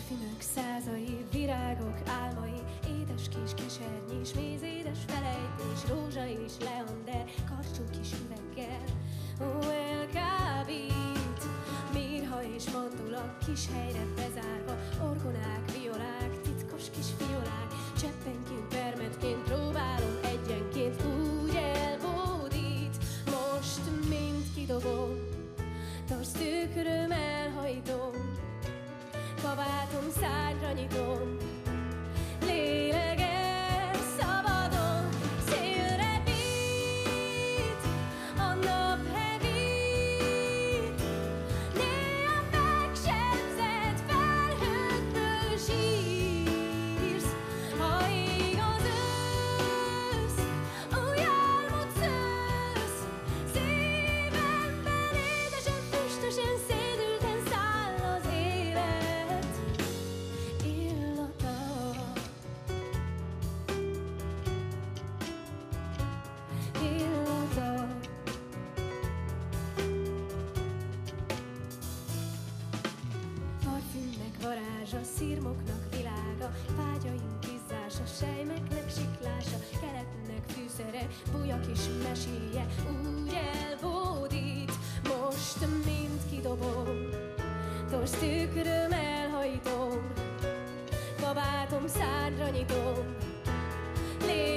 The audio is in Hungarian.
Parfümök százai, virágok álmai, édes kis kesernyés, méz, édes felejtés, rózsa és leander, karcsú kis üveggel. Ó, elkábít, mirha és mandula, kis helyre bezárva, orgonák, violák, titkos kis fiolák, cseppenként, permetként, próbálom egyenként, úgy elbódít. Most mind kidobom, torz tükröm elhajtom, kabátom szárnyra nyitom, lélegez szabadon, szélre vitt, a nap hevít, néha megsebzett felhőkből sírsz, ha ég az ősz, új álmot szősz, szívemben édesen, füstösen, szédülten száll az élet illata. Parfümnek varázsa, szirmoknak világa, vágyaink izzása, sejmeknek siklása, keletnek fűszere, buja kis meséje, úgy elbódít. Most mind kidobom, torz tükröm elhajtom, kabátom szárnyra nyitom,